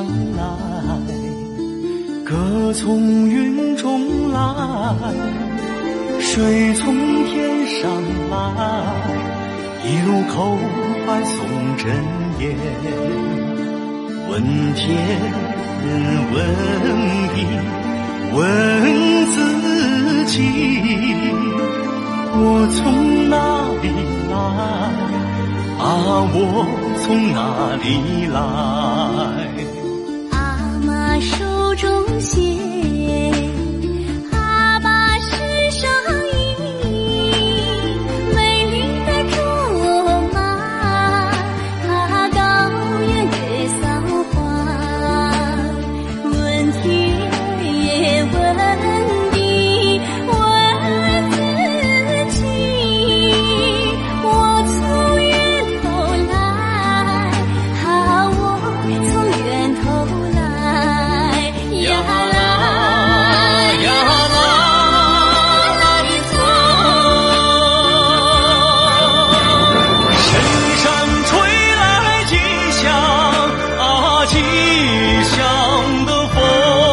来，歌从云中来，水从天上来，一路口怀送真言，问天问地问自己，我从哪里来啊，我从哪里来。 阿妈手中线，阿爸身上衣，美丽的竹马，它高原月扫花，问天问地问自己，我从源头来啊，我从源头来呀啦呀啦啦哩嗦， 深山吹来吉祥啊，吉祥的风。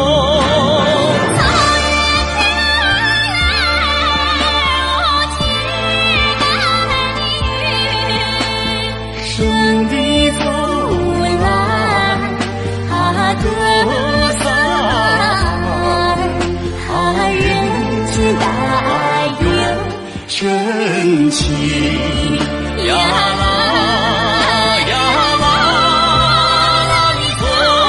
圣地走来啊，歌散啊，人间大有真情呀啦呀啦啦哩嗦。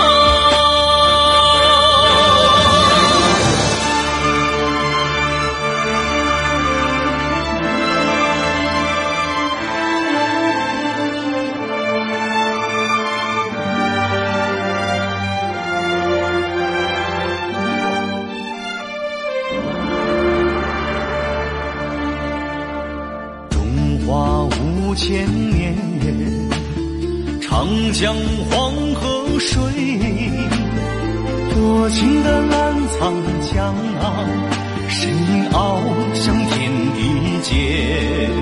中华5000年，长江黄河水，多情的澜沧江啊，身影翱翔天地间。